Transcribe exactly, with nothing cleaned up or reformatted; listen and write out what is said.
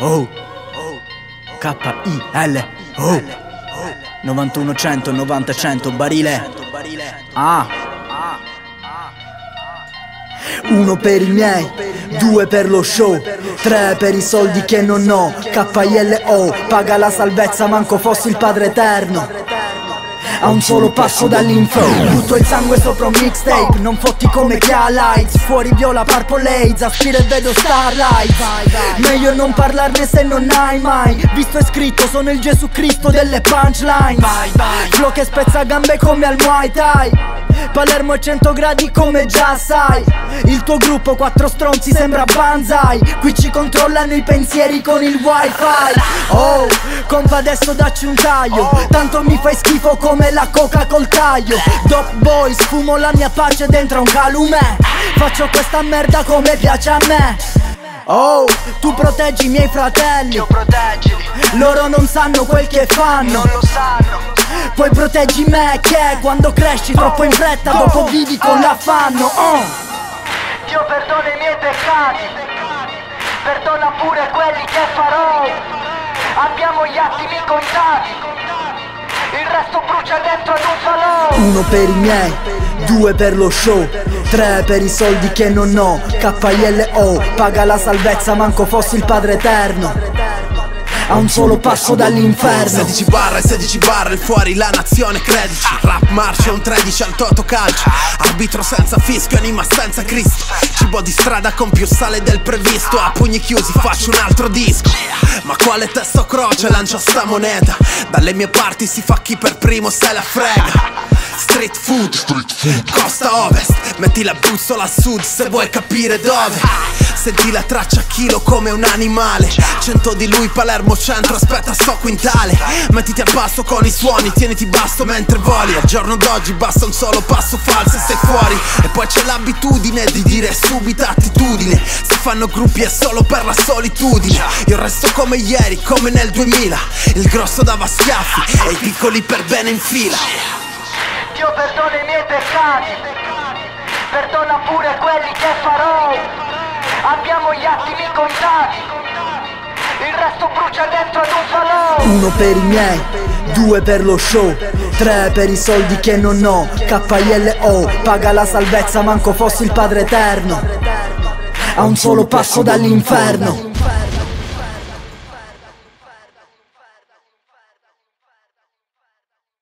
Oh, K I L Oh, novantuno cento, novanta cento, barile. Ah, uno per i miei, due per lo show, tre per i soldi che non ho. K I L O, paga la salvezza manco fossi il Padre Eterno. A un solo passo dall'inferno, butto il sangue sopra un mixtape. Non fotti come chi ha lights, fuori viola purple haze, aspiro e vedo starlight. Meglio non parlarne se non hai mai visto e scritto, sono il Gesù Cristo delle punchline. Flow che spezza gambe come al Muay Thai, Palermo è cento gradi come già sai. Il tuo gruppo quattro stronzi sembra Banzai, qui ci controllano i pensieri con il wifi. Oh, compa adesso dacci un taglio, tanto mi fai schifo come la coca col taglio. Dope boy, sfumo la mia pace dentro un calumet, faccio questa merda come piace a me. Oh, tu proteggi i miei fratelli, Io proteggili, loro non sanno quel che fanno. non lo sanno. Poi proteggi me che quando cresci troppo in fretta dopo vivi con l'affanno. Oh, Dio perdona i miei peccati, perdona pure quelli che farò. Abbiamo gli attimi contati, il resto brucia dentro ad un falò. uno per i miei, due per lo show, tre per i soldi che non ho. K I L O, paga la salvezza manco fossi il Padre Eterno. A un solo passo dall'inferno. Sedici barra e sedici barre, fuori la nazione credici. Rap marcia un tredici al toto calcio. Arbitro senza fischio, anima senza Cristo. Cibo di strada con più sale del previsto. A pugni chiusi faccio un altro disco. Ma quale testo croce lancia sta moneta? Dalle mie parti si fa chi per primo se la frega. Street food, Street food. Costa ovest, metti la bussola a sud se vuoi capire dove. Senti la traccia a chilo come un animale. Cento di lui, Palermo centro, aspetta sto quintale. Mettiti al passo con i suoni, tieniti basso mentre voli. Al giorno d'oggi basta un solo passo falso e sei fuori. E poi c'è l'abitudine di dire subito attitudine. Se fanno gruppi è solo per la solitudine. Io resto come ieri, come nel duemila. Il grosso dava schiaffi e i piccoli per bene in fila. Dio perdona i miei peccati, perdona pure quelli che farò. Abbiamo gli attimi contati, il resto brucia dentro ad un falò. uno per i miei, due per lo show, tre per i soldi che non ho. K I L O, paga la salvezza manco fossi il Padre Eterno. A un solo passo dall'inferno.